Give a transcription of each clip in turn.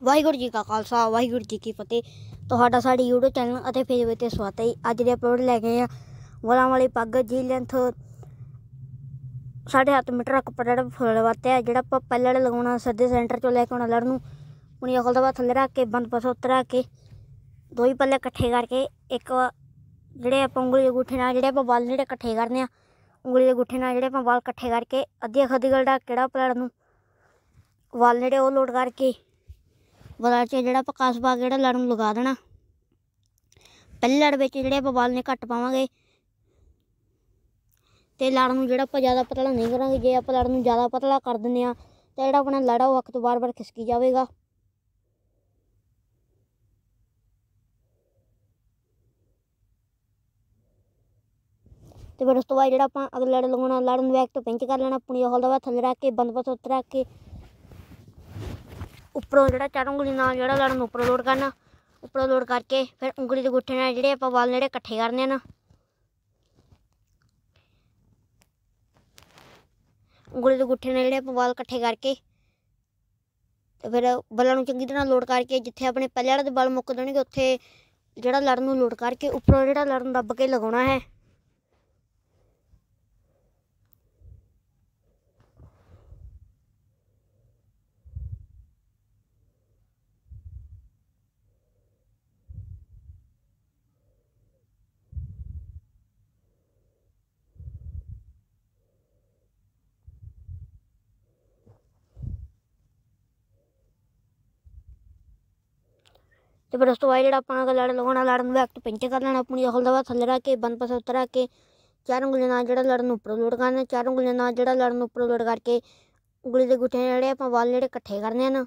ਵਾਹਿਗੁਰੂ ਜੀ ਕਾ ਖਾਲਸਾ ਵਾਹਿਗੁਰੂ ਜੀ ਕੀ ਫਤਿਹ। ਤੁਹਾਡਾ ਸਾਡੇ YouTube ਚੈਨਲ ਅਤੇ ਫੇਸਬੁੱਕ 'ਤੇ ਸਵਾਗਤ ਹੈ। ਅੱਜ ਦੇ ਅਪਲੋਡ ਲੈ ਗਏ ਆ ਵਾਲਾਂ ਵਾਲੀ ਪੱਗ ਜੀ ਲੈਂਥ 7.5 ਮੀਟਰ ਕੱਪੜਾ ਫੁੱਲ ਵਰਤਿਆ ਜਿਹੜਾ ਆਪਾਂ ਪਹਿਲਾਂ ਲਗਾਉਣਾ ਸਿੱਧੇ ਸੈਂਟਰ 'ਚੋਂ ਲੈ ਕੇ ਆਉਣਾ ਲੜ ਨੂੰ ਪੁਣੀ ਅਕਲ ਦਾ ਬਾਅਦ ਥੱਲੇ ਰੱਖ ਕੇ ਬੰਦ ਪਾਸੋਂ ਉੱਤੇ ਰੱਖ ਕੇ ਦੋ ਹੀ ਪੱਲੇ ਇਕੱਠੇ ਕਰਕੇ ਇੱਕ ਜਿਹੜੇ ਆਪਾਂ ਉਂਗਲੀ ਦੇ ਅੰਗੂਠੇ ਨਾਲ ਜਿਹੜੇ ਆਪਾਂ ਵਾਲ ਜਿਹੜੇ ਇਕੱਠੇ ਕਰਨੇ ਆ ਉਂਗਲੀ ਦੇ ਅੰਗੂਠੇ ਨਾਲ ਜਿਹੜੇ ਆਪਾਂ ਵਾਲ ਇਕੱਠੇ ਕਰਕੇ ਅੱਧੀ ਅੱਖ ਦੀ ਗਲਡਾ ਕਿਹੜਾ ਪਲੜ ਨੂੰ ਵਾਲ ਜਿਹੜੇ ਉਹ ਲੋਡ ਕਰਕੇ ਵਾਲਾਂ 'ਚ ਜਿਹੜਾ ਆਪਾਂ ਕਾਸ ਪਾ ਕੇ ਜਿਹੜਾ ਲੜ ਨੂੰ ਲਗਾ ਦੇਣਾ। ਪਹਿਲੇ ਲੜ ਵਿੱਚ ਜਿਹੜੇ ਆਪਾਂ ਵਾਲ ਨੇ ਘੱਟ ਪਾਵਾਂਗੇ ਅਤੇ ਲੜ ਨੂੰ ਜਿਹੜਾ ਆਪਾਂ ਜ਼ਿਆਦਾ ਪਤਲਾ ਨਹੀਂ ਕਰਾਂਗੇ। ਜੇ ਆਪਾਂ ਲੜ ਨੂੰ ਜ਼ਿਆਦਾ ਪਤਲਾ ਕਰ ਦਿੰਦੇ ਹਾਂ ਤਾਂ ਜਿਹੜਾ ਆਪਣਾ ਲੜ ਉਹ ਅੱਖ ਤੋਂ ਬਾਰ ਖਿਸਕੀ ਜਾਵੇਗਾ। ਅਤੇ ਫਿਰ ਉਸ ਤੋਂ ਬਾਅਦ ਜਿਹੜਾ ਆਪਾਂ ਅਗਲੇ ਲੜ ਲਗਾਉਣਾ ਲੜ ਨੂੰ ਬੈਕ ਤੋਂ ਪਿੰਚ ਕਰ ਲੈਣਾ ਪੁਣੀ ਹੋਲ ਦਾ ਬਾਅਦ ਥੱਲੇ ਰੱਖ ਕੇ ਬੰਦ ਪਾਸੋਂ ਉੱਤੇ ਰੱਖ ਕੇ ਉੱਪਰੋਂ ਜਿਹੜਾ ਚਾਰ ਉਂਗਲੀ ਨਾਲ ਜਿਹੜਾ ਲੜ ਨੂੰ ਉੱਪਰੋਂ ਲੋਡ ਕਰਨਾ। ਉੱਪਰੋਂ ਲੋਡ ਕਰਕੇ ਫਿਰ ਉਂਗਲੀ ਦੇ ਅੰਗੂਠੇ ਨਾਲ ਜਿਹੜੇ ਆਪਾਂ ਵਾਲ ਜਿਹੜੇ ਇਕੱਠੇ ਕਰਨੇ ਨਾ ਉਂਗਲੀ ਦੇ ਅੰਗੂਠੇ ਨਾਲ ਜਿਹੜੇ ਆਪਾਂ ਵਾਲ ਇਕੱਠੇ ਕਰਕੇ ਅਤੇ ਫਿਰ ਵਾਲਾਂ ਨੂੰ ਚੰਗੀ ਤਰ੍ਹਾਂ ਲੋਡ ਕਰਕੇ ਜਿੱਥੇ ਆਪਣੇ ਪਹਿਲੇ ਵਾਲੇ ਦੇ ਵਾਲ ਮੁੱਕ ਦੇਣਗੇ ਉੱਥੇ ਜਿਹੜਾ ਲੜ ਨੂੰ ਲੋਡ ਕਰਕੇ ਉੱਪਰੋਂ ਜਿਹੜਾ ਲੜ ਨੂੰ ਦੱਬ ਕੇ ਲਗਾਉਣਾ ਹੈ। ਅਤੇ ਫਿਰ ਉਸ ਤੋਂ ਬਾਅਦ ਜਿਹੜਾ ਆਪਾਂ ਲੜ ਲਗਾਉਣਾ ਲੜ ਨੂੰ ਬੈਕ ਤੋਂ ਪਿੰਚ ਕਰ ਲੈਣਾ ਆਪਣੀ ਅਕਲ ਦਾ ਬਾਅਦ ਥੱਲੇ ਰੱਖ ਕੇ ਬੰਦ ਪਾਸੇ ਉੱਤੇ ਰੱਖ ਕੇ ਚਾਰ ਉਂਗਲੀਆਂ ਨਾਲ ਜਿਹੜਾ ਲੜ ਨੂੰ ਉੱਪਰੋਂ ਲੋਡ ਕਰਨਾ। ਚਾਰ ਉਂਗਲੀਆਂ ਨਾਲ ਜਿਹੜਾ ਲੜ ਨੂੰ ਉੱਪਰੋਂ ਲੋਡ ਕਰਕੇ ਉਂਗਲੀ ਦੇ ਅੰਗੂਠੇ ਜਿਹੜੇ ਆਪਾਂ ਵਾਲ ਜਿਹੜੇ ਇਕੱਠੇ ਕਰਨੇ ਹਨ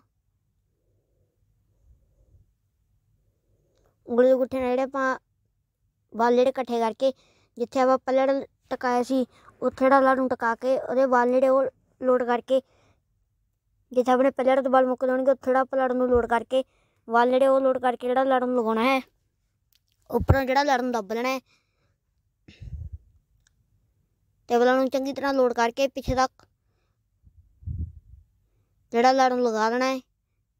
ਉਂਗਲੀ ਦੇ ਅੰਗੂਠੇ ਨਾਲ ਜਿਹੜੇ ਆਪਾਂ ਵਾਲ ਜਿਹੜੇ ਇਕੱਠੇ ਕਰਕੇ ਜਿੱਥੇ ਆਪਾਂ ਪਹਿਲਾਂ ਟਕਾਇਆ ਸੀ ਉੱਥੇ ਜਿਹੜਾ ਲੜ ਨੂੰ ਟਕਾ ਕੇ ਉਹਦੇ ਵਾਲ ਜਿਹੜੇ ਉਹ ਲੋਡ ਕਰਕੇ ਜਿੱਥੇ ਆਪਣੇ ਪਹਿਲੇ ਤੋਂ ਵਾਲ ਮੁੱਕ ਜਾਣਗੇ ਉੱਥੇ ਜਿਹੜਾ ਆਪਾਂ ਲੜ ਨੂੰ ਲੋਡ ਕਰਕੇ ਵਾਲ ਜਿਹੜੇ ਉਹ ਲੋਡ ਕਰਕੇ ਜਿਹੜਾ ਲੜ ਨੂੰ ਲਗਾਉਣਾ ਹੈ। ਉੱਪਰੋਂ ਜਿਹੜਾ ਲੜ ਨੂੰ ਦੱਬ ਲੈਣਾ ਹੈ ਅਤੇ ਵਾਲਾਂ ਨੂੰ ਚੰਗੀ ਤਰ੍ਹਾਂ ਲੋਡ ਕਰਕੇ ਪਿੱਛੇ ਤੱਕ ਜਿਹੜਾ ਲੜ ਨੂੰ ਲਗਾ ਦੇਣਾ ਹੈ।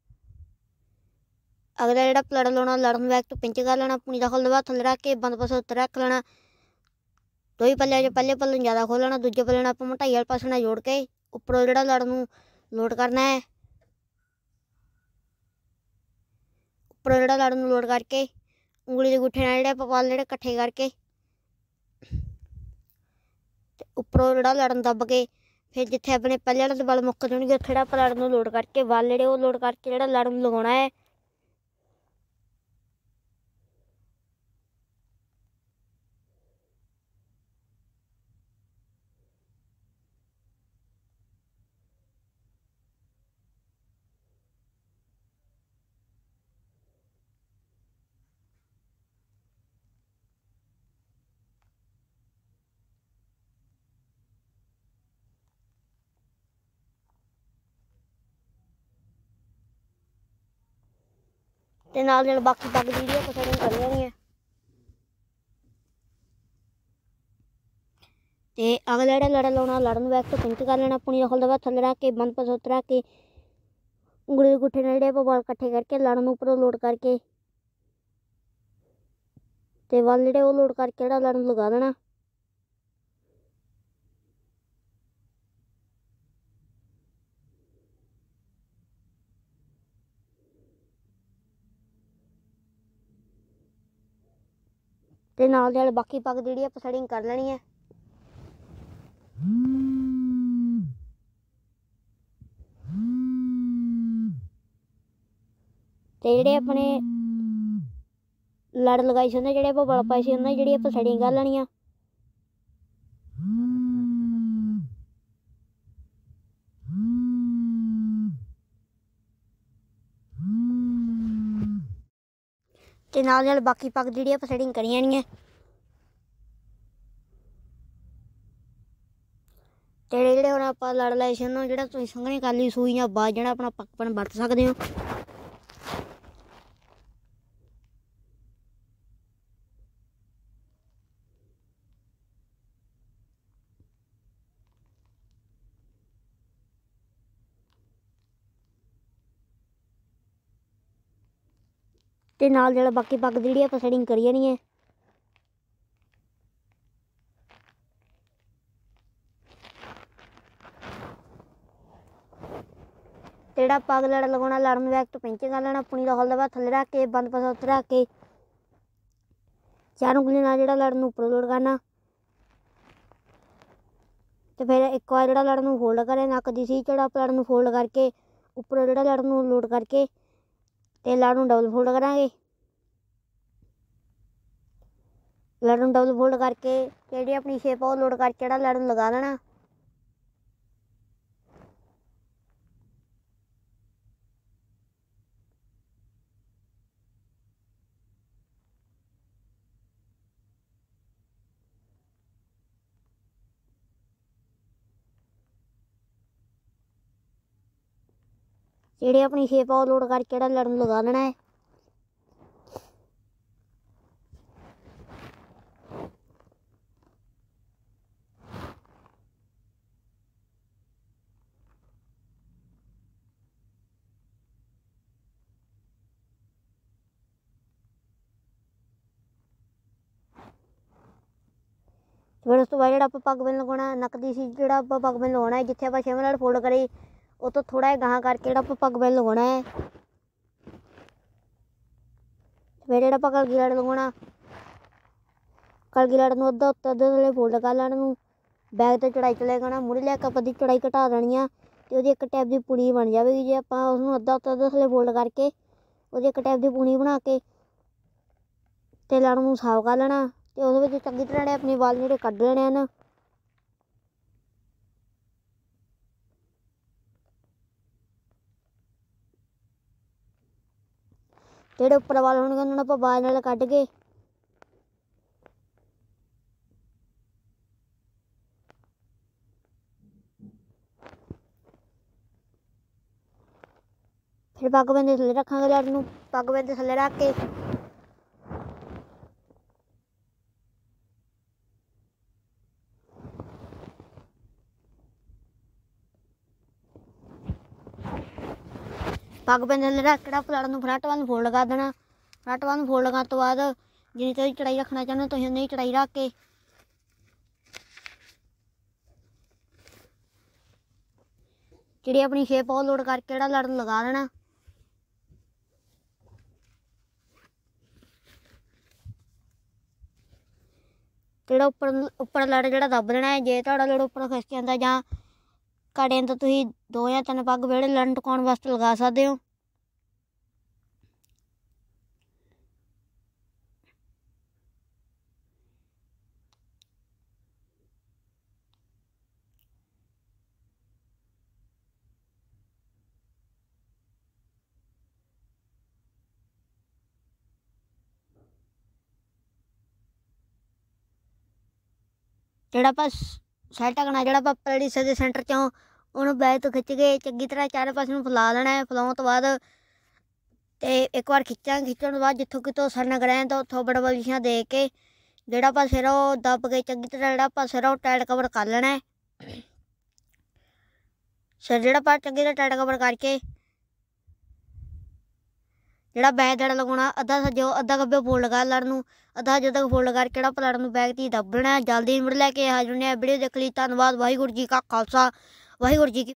ਅਗਲਾ ਜਿਹੜਾ ਲੜ ਲਾਉਣਾ ਲੜ ਨੂੰ ਬੈਕ ਤੋਂ ਪਿੰਚ ਕਰ ਲੈਣਾ ਪੁਣੀ ਦਾ ਖੋਲ੍ਹ ਬਾਅਦ ਥੱਲੇ ਰੱਖ ਕੇ ਬੰਦ ਪਾਸੇ ਉੱਤੇ ਰੱਖ ਲੈਣਾ। ਦੋ ਹੀ ਪੱਲਿਆਂ 'ਚ ਪਹਿਲੇ ਪੱਲੇ ਨੂੰ ਜ਼ਿਆਦਾ ਖੋਲ੍ਹ ਲੈਣਾ ਦੂਜੇ ਪੱਲੇ ਨਾਲ ਆਪਾਂ ਮੋਟਾਈ ਵਾਲੇ ਪਾਸੇ ਨਾਲ ਜੋੜ ਕੇ ਉੱਪਰੋਂ ਜਿਹੜਾ ਲੜ ਨੂੰ ਲੋਡ ਕਰਨਾ ਹੈ। ਉੱਪਰੋਂ ਜਿਹੜਾ ਲੜ ਨੂੰ ਲੋਡ ਕਰਕੇ ਉਂਗਲੀ ਦੇ ਅੰਗੂਠੇ ਨਾਲ ਜਿਹੜੇ ਆਪਾਂ ਵਾਲ ਜਿਹੜੇ ਇਕੱਠੇ ਕਰਕੇ ਅਤੇ ਉੱਪਰੋਂ ਜਿਹੜਾ ਲੜ ਨੂੰ ਦੱਬ ਕੇ ਫਿਰ ਜਿੱਥੇ ਆਪਣੇ ਪਹਿਲੇ ਵਾਲੇ ਦੇ ਵਾਲ ਮੁੱਕ ਜਾਣਗੇ ਉੱਥੇ ਜਿਹੜਾ ਆਪਾਂ ਲੜ ਨੂੰ ਲੋਡ ਕਰਕੇ ਵਾਲ ਜਿਹੜੇ ਉਹ ਲੋਡ ਕਰਕੇ ਜਿਹੜਾ ਲੜ ਨੂੰ ਲਗਾਉਣਾ ਹੈ। ਅਤੇ ਨਾਲ ਨਾਲ ਬਾਕੀ ਪੱਗ ਦੀ ਜਿਹੜੀ ਆਪਾਂ ਸੈਟਿੰਗ ਕਰ ਲੈਣੀ ਹੈ। ਅਤੇ ਅਗਲਾ ਜਿਹੜਾ ਲੜ ਲਾਉਣਾ ਲੜ ਨੂੰ ਬੈਕ ਤੋਂ ਪਿੰਚ ਕਰ ਲੈਣਾ ਪੁਣੀ ਅਕਲ ਦਾ ਬਾਅਦ ਥੱਲੇ ਰੱਖ ਕੇ ਬੰਦ ਪਾਸੇ ਉੱਤੇ ਰੱਖ ਕੇ ਉਂਗਲੀ ਦੇ ਅੰਗੂਠੇ ਨਾਲ ਜਿਹੜੇ ਆਪਾਂ ਵਾਲ ਇਕੱਠੇ ਕਰਕੇ ਲੜ ਨੂੰ ਉੱਪਰੋਂ ਲੋਡ ਕਰਕੇ ਅਤੇ ਵਾਲ ਜਿਹੜੇ ਉਹ ਲੋਡ ਕਰਕੇ ਜਿਹੜਾ ਲੜ ਨੂੰ ਲਗਾ ਦੇਣਾ। ਅਤੇ ਨਾਲ ਦੇ ਨਾਲ ਬਾਕੀ ਪੱਗ ਦੀ ਜਿਹੜੀ ਆਪਾਂ ਸੈਟਿੰਗ ਕਰ ਲੈਣੀ ਹੈ। ਅਤੇ ਜਿਹੜੇ ਆਪਣੇ ਲੜ ਲਗਾਈ ਸੀ ਉਹਨਾਂ ਜਿਹੜੇ ਆਪਾਂ ਵਲ ਪਾਏ ਸੀ ਉਹਨਾਂ ਦੀ ਜਿਹੜੀ ਆਪਾਂ ਸੈਟਿੰਗ ਕਰ ਲੈਣੀ ਆ। ਅਤੇ ਨਾਲ ਬਾਕੀ ਪੱਗ ਦੀ ਜਿਹੜੀ ਆਪਾਂ ਸੈਟਿੰਗ ਕਰੀ ਜਾਣੀ ਹੈ। ਅਤੇ ਜਿਹੜੇ ਹੁਣ ਆਪਾਂ ਲੜ ਲਾਏ ਸੀ ਉਹਨਾਂ ਜਿਹੜਾ ਤੁਸੀਂ ਸੰਘਣੀ ਕਰ ਲਈ ਸੂਈ ਜਾਂ ਬਾਜ ਜਿਹੜਾ ਆਪਣਾ ਪੱਕਪਨ ਵਰਤ ਸਕਦੇ ਹੋ। ਤੇ ਨਾਲ ਜਿਹੜਾ ਬਾਕੀ ਪੱਗ ਦੀ ਜਿਹੜੀ ਆਪਾਂ ਸੈਟਿੰਗ ਕਰੀ ਜਾਣੀ ਹੈ। ਜਿਹੜਾ ਪੱਗ ਲੜ ਲਗਾਉਣਾ, ਲੜ ਨੂੰ ਬੈਕ ਤੋਂ ਪੈਂਚਿੰਗ ਕਰ ਲੈਣਾ, ਪੁਣੀ ਦਾ ਹੌਲ ਦਾ ਬਾਅਦ ਥੱਲੇ ਰੱਖ ਕੇ ਬੰਦ ਪਾਸਾ ਉੱਤੇ ਰੱਖ ਕੇ ਚਾਰ ਉਂਗਲੀ ਨਾਲ ਜਿਹੜਾ ਲੜ ਨੂੰ ਉੱਪਰ ਲੋਡ ਕਰਨਾ ਤੇ ਫਿਰ ਇੱਕ ਵਾਰ ਜਿਹੜਾ ਲੜ ਨੂੰ ਫੋਲਡ ਕਰੇ ਨੱਕ ਦੀ ਸੀ ਜਿਹੜਾ ਲੜ ਨੂੰ ਫੋਲਡ ਕਰਕੇ ਉੱਪਰ ਜਿਹੜਾ ਲੜ ਨੂੰ ਲੋਡ ਕਰਕੇ ਤੇ ਲੜ ਨੂੰ ਡਬਲ ਫੋਲਡ ਕਰਾਂਗੇ। ਲੜ ਨੂੰ ਡਬਲ ਫੋਲਡ ਕਰਕੇ ਜਿਹੜੀ ਆਪਣੀ ਸ਼ੇਪ ਆ ਉਹ ਲੋਡ ਕਰਕੇ ਜਿਹੜਾ ਲੜ ਨੂੰ ਲਗਾ ਲੈਣਾ। ਜਿਹੜੀ ਆਪਣੀ ਸ਼ੇਪ ਆ ਉਹ ਲੋਡ ਕਰਕੇ ਜਿਹੜਾ ਲੜ ਨੂੰ ਲਗਾ ਲੈਣਾ ਹੈ। ਫਿਰ ਉਸ ਤੋਂ ਬਾਅਦ ਜਿਹੜਾ ਆਪਾਂ ਪੱਗ ਬੰਨ ਲਗਾਉਣਾ, ਨੱਕ ਦੀ ਸੀ ਜਿਹੜਾ ਆਪਾਂ ਪੱਗ ਬੰਨ ਲਗਾਉਣਾ ਹੈ, ਜਿੱਥੇ ਆਪਾਂ 6ਵੇਂ ਲੜ ਫੋਲਡ ਕਰੀ ਉਹ ਤੋਂ ਥੋੜਾ ਜਿਹਾ ਗਾਹਾਂ ਕਰਕੇ ਜਿਹੜਾ ਆਪਾਂ ਪੱਗ ਬੰਨ ਲਗਾਉਣਾ ਹੈ। ਫਿਰ ਜਿਹੜਾ ਆਪਾਂ ਕਲਗੀ ਲੜ ਲਗਾਉਣਾ, ਕਲਗੀ ਲੜ ਨੂੰ ਅੱਧਾ ਉੱਤੇ ਅੱਧੇ ਥੱਲੇ ਫੋਲਡ ਕਰ ਲੈਣ ਨੂੰ ਬੈਗ ਤੇ ਚੜਾਈ ਚਲੇ ਜਾਣਾ, ਮੁੜੇ ਲੈ ਕੇ ਆਪਾਂ ਦੀ ਚੜਾਈ ਘਟਾ ਦੇਣੀ ਆ ਤੇ ਉਹਦੀ ਇੱਕ ਟੈਪ ਦੀ ਪੁਣੀ ਬਣ ਜਾਵੇਗੀ। ਜੇ ਆਪਾਂ ਉਸਨੂੰ ਅੱਧਾ ਉੱਤੇ ਅੱਧੇ ਥੱਲੇ ਫੋਲਡ ਕਰਕੇ ਉਹਦੀ ਇੱਕ ਟੈਪ ਦੀ ਪੁਣੀ ਬਣਾ ਕੇ ਤੇ ਲੜ ਨੂੰ ਸਾਫ਼ ਕਰ ਲੈਣਾ ਤੇ ਉਹਦੇ ਵਿੱਚ ਚੰਗੀ ਤਰ੍ਹਾਂ ਨੇ ਆਪਣੇ ਵਾਲ ਜਿਹੜੇ ਕੱਢ ਲੈਣੇ ਹਨ। ਜਿਹੜੇ ਉੱਪਰ ਵਾਲ ਹੋਣਗੇ ਉਹਨਾਂ ਨੂੰ ਆਪਾਂ ਬਾਲ ਨਾਲ ਕੱਢ ਕੇ ਫਿਰ ਪੱਗ ਬੰਨ ਦੇ ਥੱਲੇ ਰੱਖਾਂਗੇ। ਲੜ ਨੂੰ ਪੱਗ ਬੰਨ ਦੇ ਥੱਲੇ ਰੱਖ ਕੇ ਪੱਗ ਬੰਨ ਦੇ ਥੱਲੇ ਰੱਖ ਕੇ ਲੜ ਨੂੰ ਫਰੰਟ ਵੱਲ ਨੂੰ ਫੋਲਡ ਕਰ ਦੇਣਾ। ਫਰੰਟ ਵੱਲ ਨੂੰ ਫੋਲਡ ਕਰਨ ਤੋਂ ਬਾਅਦ ਜਿੰਨੀ ਤੁਸੀਂ ਚੜਾਈ ਰੱਖਣਾ ਚਾਹੁੰਦੇ ਹੋ ਤੁਸੀਂ ਉਨੀ ਚੜਾਈ ਰੱਖ ਕੇ ਜਿਹੜੀ ਆਪਣੀ ਸ਼ੇਪ ਉਹ ਲੋਡ ਕਰਕੇ ਜਿਹੜਾ ਲੜ ਨੂੰ ਲਗਾ ਦੇਣਾ। ਜਿਹੜਾ ਉੱਪਰ ਲੜ ਜਿਹੜਾ ਦੱਬ ਦੇਣਾ ਹੈ। ਜੇ ਤੁਹਾਡਾ ਲੜ ਉੱਪਰ ਖਿਸਕ ਜਾਂਦਾ ਜਾਂ ਘੜੇ ਤਾਂ ਤੁਸੀਂ 2 ਜਾਂ 3 ਪੱਗ ਜਿਹੜੇ ਲੜ ਟਿਕਾਉਣ ਵਾਸਤੇ ਲਗਾ ਸਕਦੇ ਹੋ। ਜਿਹੜਾ ਆਪਾਂ ਸੈਟ ਕਰਨਾ, ਜਿਹੜਾ ਆਪਾਂ ਪਲੜੀ ਹਿੱਸੇ ਦੇ ਸੈਂਟਰ 'ਚੋਂ ਉਹਨੂੰ ਬੈਕ ਤੋਂ ਖਿੱਚ ਕੇ ਚੰਗੀ ਤਰ੍ਹਾਂ ਚਾਰੇ ਪਾਸੇ ਨੂੰ ਫੈਲਾ ਲੈਣਾ ਹੈ। ਫੈਲਾਉਣ ਤੋਂ ਬਾਅਦ ਤੇ ਇੱਕ ਵਾਰ ਖਿੱਚਣ ਤੋਂ ਬਾਅਦ ਜਿੱਥੋਂ ਕਿਤੋਂ ਸਰਨਾ ਗੜਿਆ ਤਾਂ ਉੱਥੋਂ ਬੜਾ ਬਲੀਆਂ ਦੇ ਕੇ ਜਿਹੜਾ ਆਪਾਂ ਸਿਰ ਉਹ ਦੱਬ ਕੇ ਚੰਗੀ ਤਰ੍ਹਾਂ ਜਿਹੜਾ ਆਪਾਂ ਸਿਰ ਉਹ ਟਾਈਟ ਕਵਰ ਕਰ ਲੈਣਾ ਹੈ। ਸਿਰ ਜਿਹੜਾ ਆਪਾਂ ਚੰਗੀ ਤਰ੍ਹਾਂ ਟਾਈਟ ਕਵਰ ਕਰਕੇ ਜਿਹੜਾ ਬੈਕ ਦੜਾ ਲਗਾਉਣਾ ਅੱਧਾ ਸੱਜੋ ਅੱਧਾ ਖੱਬੇ ਫੋਲਡ ਕਰ ਲੜ ਨੂੰ ਅੱਧਾ ਜਦੋਂ ਤੱਕ ਫੋਲਡ ਕਰਕੇ ਜਿਹੜਾ ਆਪਾਂ ਲੜ ਨੂੰ ਬੈਕ 'ਤੇ ਦੱਬਣਾ। ਜਲਦੀ ਮੁੜ ਲੈ ਕੇ ਹਾਜ਼ਰ ਨੇ ਵੀਡੀਓ ਦੇਖ ਲਈ। ਧੰਨਵਾਦ। ਵਾਹਿਗੁਰੂ ਜੀ ਕਾ ਖਾਲਸਾ, ਵਾਹਿਗੁਰੂ ਜੀ ਕੀ